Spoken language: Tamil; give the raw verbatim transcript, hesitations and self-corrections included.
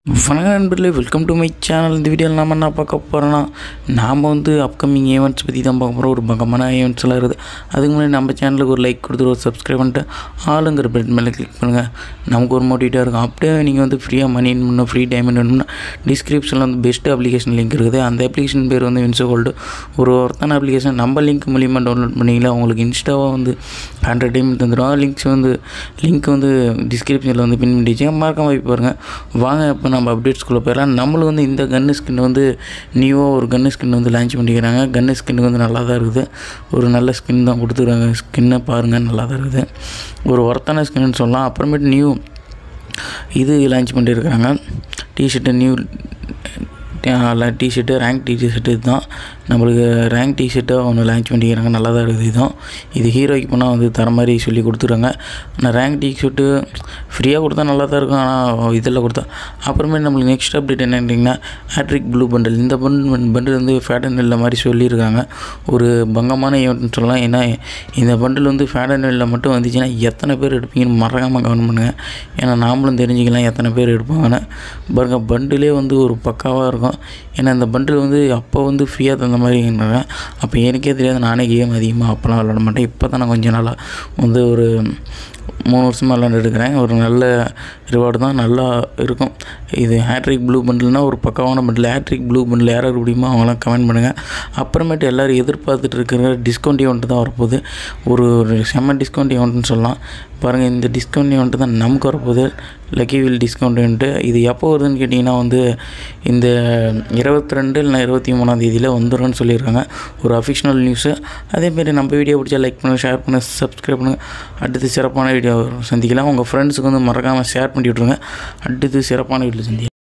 வணக்கம் நண்பர்களே, வெல்கம் டு மை சேனல். இந்த வீடியோவில் நாம் என்ன பார்க்க போகிறோன்னா, நாம் வந்து அப்கமிங் ஈவெண்ட்ஸ் பற்றி தான் பார்க்க போகிறோம். ஒரு பக்கமான ஈவெண்ட்ஸ்லாம் இருக்குது. அதுக்கு முன்னாடி நம்ம சேனலுக்கு ஒரு லைக் கொடுத்துட்டு ஒரு சப்ஸ்கிரைப் பண்ணிட்டு ஆளுங்கிற பெட் மேலே கிளிக் பண்ணுங்கள். நமக்கு ஒரு மோட்டிவேட்டாக இருக்கும். அப்படியே நீங்கள் வந்து ஃப்ரீயாக மணி பண்ணணும், ஃப்ரீ டைமண்ட் வேணும்னா டிஸ்கிரிப்ஷனில் வந்து பெஸ்ட் அப்ளிகேஷன் லிங்க் இருக்குது. அந்த அப்ளிகேஷன் பேர் வந்து வின்சோ கோல்டு. ஒரு ஒருத்தான அப்ளிகேஷன் நம்ம லிங்க் மூலியமாக டவுன்லோட் பண்ணிக்கலாம். உங்களுக்கு இன்ஸ்டாவாக வந்து ஹண்ட்ரட் டைமண்ட் தந்துடும். லிங்க்ஸ் வந்து லிங்க் வந்து டிஸ்கிரிப்ஷனில் வந்து பின் பண்ணிச்சு. மறக்காம போய் பாருங்கள். வாங்க இப்போ நம்ம அப்டேட்ஸ்குள்ளே போயிடலாம். நம்மளுக்கு வந்து இந்த கன்னு ஸ்கின் வந்து நியூவாக ஒரு கன்னு ஸ்கின் வந்து லான்ச் பண்ணிக்கிறாங்க. கன்னு ஸ்கின்னுக்கு வந்து நல்லா தான் இருக்குது. ஒரு நல்ல ஸ்கின் தான் கொடுத்துருக்காங்க. ஸ்கின்னை பாருங்கள், நல்லா தான் இருக்குது. ஒரு ஒர்த்தான ஸ்கின்னு சொல்லலாம். அப்புறமேட்டு நியூ இது லான்ச் பண்ணியிருக்கிறாங்க. T shirt new T shirt rank T shirt இதுதான். நம்மளுக்கு ரேங்க் டிஷர்ட்டை ஒன்று லான்ச் பண்ணிக்கிறாங்க. நல்லா தான் இருக்குது. இதுதான் இது ஹீரோய்க்கு போனால் வந்து தர மாதிரி சொல்லி கொடுத்துருங்க. ஆனால் ரேங்க் டிஷர்ட்டு ஃப்ரீயாக கொடுத்தா நல்லா தான் இருக்கும். ஆனால் இதெல்லாம் கொடுத்தா அப்புறமே நம்மளுக்கு நெக்ஸ்ட் அப்டேட் என்னன்ட்டிங்கன்னா ஹேட்ரிக் ப்ளூ பண்டில். இந்த பண்டில் பண்டில் வந்து ஃபேட் அண்ட் இல்லை மாதிரி சொல்லியிருக்காங்க. ஒரு பங்கமான ஈவெண்ட்னு சொல்லலாம். ஏன்னா இந்த பண்டில் வந்து ஃபேட் அண்ட் இல்லை மட்டும் வந்துச்சுன்னா எத்தனை பேர் எடுப்பீங்கன்னு மறக்காமல் கவனம் பண்ணுங்கள். ஏன்னா நாமளும் தெரிஞ்சுக்கலாம் எத்தனை பேர் எடுப்பாங்கன்னு. பாருங்கள், பண்டிலே வந்து ஒரு பக்காவாக இருக்கும். ஏன்னா இந்த பண்டில் வந்து அப்போ வந்து ஃப்ரீயாக தந்த மாதிரிங்கிறாங்க. அப்போ எனக்கே தெரியாது. நானே கேம் அதிகமாக அப்போலாம் விளாட மாட்டேன். இப்போ தான் நான் கொஞ்சம் நாளாக வந்து ஒரு மூணு வருஷமாக விளாண்டு எடுக்கிறேன். ஒரு நல்ல ரிவார்டு தான், நல்லா இருக்கும். இது ஹேட்ரிக் ப்ளூ பண்டில்னால் ஒரு பக்கமான பண்டில். ஹேட்ரிக் ப்ளூ பண்டில் யாராவது முடியுமோ அவங்களாம் கமெண்ட் பண்ணுங்கள். அப்புறமேட்டு எல்லோரும் எதிர்பார்த்துட்டு இருக்கிற டிஸ்கவுண்ட் ஈவெண்ட்டு தான் வரப்போகுது. ஒரு ஒரு செம்ம டிஸ்கவுண்ட் ஈவெண்ட்டுன்னு சொல்லலாம். பாருங்கள், இந்த டிஸ்கவுண்ட் ஈவெண்ட்டு தான் நமக்கு வரப்போகுது. Lucky wheel discount event. இது எப்போ வருதுன்னு கேட்டிங்கன்னா வந்து இந்த இருபத்தி ரெண்டு இல்லை இருபத்தி மூணாம் தேதியில் வந்துடும்னு சொல்லியிருக்காங்க. ஒரு அஃபிஷனல் நியூஸு. அதேமாரி நம்ம வீடியோ பிடிச்சா லைக் பண்ணுங்கள், ஷேர் பண்ணுங்கள், சப்ஸ்கிரைப் பண்ணுங்கள். அடுத்து சிறப்பான வீடியோ சந்திக்கலாம். உங்கள் ஃப்ரெண்ட்ஸுக்கு வந்து மறக்காமல் ஷேர் பண்ணி விட்ருங்க. அடுத்து சிறப்பான வீடியோ சந்திக்கலாம்.